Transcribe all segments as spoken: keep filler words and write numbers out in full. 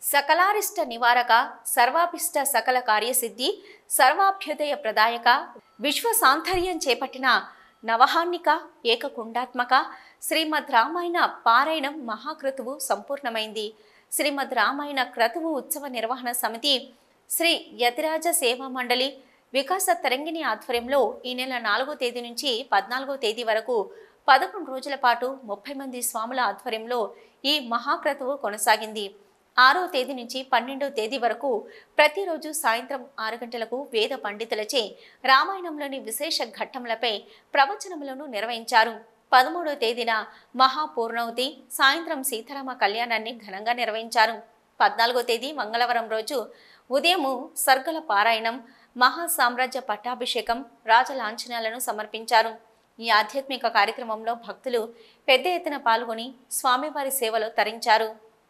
సకలారిష్ట నివారక, సర్వాభిష్ట సకల కార్యసిద్ధి, సర్వాభ్యుదయ ప్రదాయక, విశ్వసాంతర్యం చేపట్టిన నవహాన్నిక ఏకకుండాత్మక శ్రీమద్ రామాయణ పారాయణం మహాక్రతువు సంపూర్ణమైంది. శ్రీమద్ రామాయణ క్రతువు ఉత్సవ నిర్వహణ సమితి, శ్రీ యతిరాజ సేవా మండలి, వికాస తరంగిణి ఆధ్వర్యంలో ఈ నెల నాలుగో తేదీ నుంచి పద్నాలుగో తేదీ వరకు పదకొండు రోజుల పాటు ముప్పై మంది స్వాముల ఆధ్వర్యంలో ఈ మహాక్రతువు కొనసాగింది. ఆరో తేదీ నుంచి పన్నెండో తేదీ వరకు ప్రతిరోజు సాయంత్రం ఆరు గంటలకు వేద పండితులచే రామాయణంలోని విశేష ఘట్టములపై ప్రవచనములను నిర్వహించారు. పదమూడో తేదీన మహాపూర్ణవతి, సాయంత్రం సీతారామ కళ్యాణాన్ని ఘనంగా నిర్వహించారు. పద్నాలుగో తేదీ మంగళవారం రోజు ఉదయము సర్గల పారాయణం, మహాసామ్రాజ్య పట్టాభిషేకం, రాజలాంఛనాలను సమర్పించారు. ఈ ఆధ్యాత్మిక కార్యక్రమంలో భక్తులు పెద్ద ఎత్తున పాల్గొని స్వామివారి సేవలో తరించారు.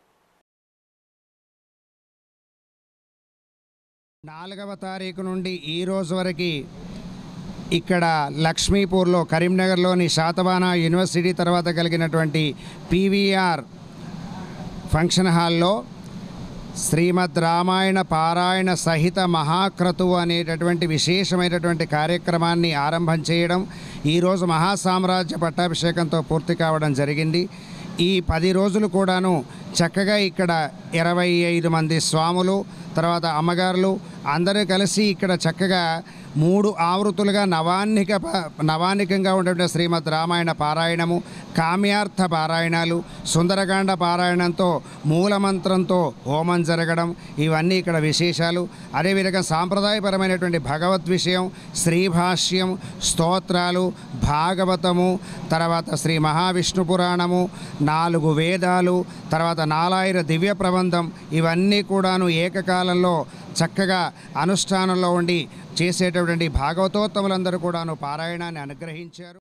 నాలుగవ తారీఖు నుండి ఈ రోజు వరకు ఇక్కడ లక్ష్మీపూర్లో, కరీంనగర్లోని శాతవాహన యూనివర్సిటీ తర్వాత కలిగినటువంటి పీవీఆర్ ఫంక్షన్ హాల్లో శ్రీమద్ రామాయణ పారాయణ సహిత మహాక్రతువు అనేటటువంటి విశేషమైనటువంటి కార్యక్రమాన్ని ఆరంభం చేయడం ఈరోజు మహాసామ్రాజ్య పట్టాభిషేకంతో పూర్తి కావడం జరిగింది. ఈ పది రోజులు కూడాను చక్కగా ఇక్కడ ఇరవై ఐదు మంది స్వాములు, తర్వాత అమ్మగారులు అందరూ కలిసి ఇక్కడ చక్కగా మూడు ఆవృత్తులుగా నవాన్నిక నవాన్నికంగా ఉండేటువంటి శ్రీమద్ రామాయణ పారాయణము, కామ్యార్థ పారాయణాలు, సుందరకాండ పారాయణంతో మూలమంత్రంతో హోమం జరగడం, ఇవన్నీ ఇక్కడ విశేషాలు. అదేవిధంగా సాంప్రదాయపరమైనటువంటి భగవద్ విషయం, శ్రీభాష్యం, స్తోత్రాలు, భాగవతము, తర్వాత శ్రీ మహావిష్ణు పురాణము, నాలుగు వేదాలు, తర్వాత నాలాయిర దివ్య ప్రబంధం, ఇవన్నీ కూడాను ఏకకాలంలో చక్కగా అనుష్ఠానంలో ఉండి చేసేటటువంటి భాగవతోత్తములందరూ కూడాను పారాయణాన్ని అనుగ్రహించారు.